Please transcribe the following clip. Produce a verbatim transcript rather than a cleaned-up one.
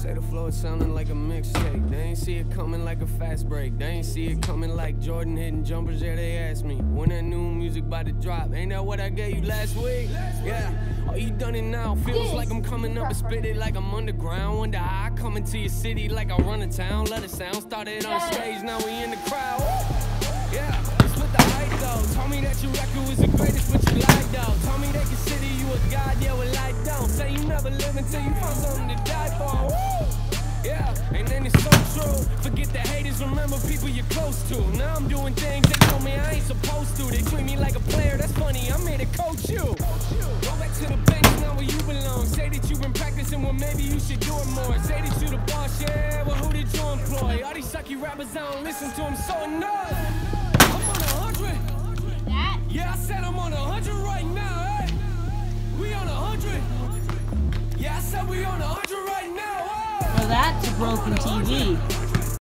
Say the flow is sounding like a mixtape. They ain't see it coming like a fast break. They ain't see it coming like Jordan hitting jumpers. Yeah, they asked me when that new music about to drop. Ain't that what I gave you last week? Yeah. Oh, you done it now. Feels like I'm coming up and spit it like I'm underground. Wonder how I come into your city like I run a town. Let it sound. Started on stage, now we in the crowd. Yeah, it's with the hype though. Told me that your record was the greatest, but you lied though. Told me they consider you a god, yeah, well I don't. Say you never live until you find something to die for. Woo! Yeah, and then it's so true. Forget the haters, remember people you're close to. Now I'm doing things they told me I ain't supposed to. They treat me like a player, that's funny, I'm here to coach you. Go back to the bench, now where you belong. Say that you've been practicing, well maybe you should do it more. Say that you the boss, yeah, well who did you employ? All these sucky rappers, I don't listen to them, so annoyed. I'm on a hundred. Yeah, I said I'm on a hundred right now, eh? We on a hundred. Yeah, I said we on a hundred right now, eh? Well, that's a broken T V.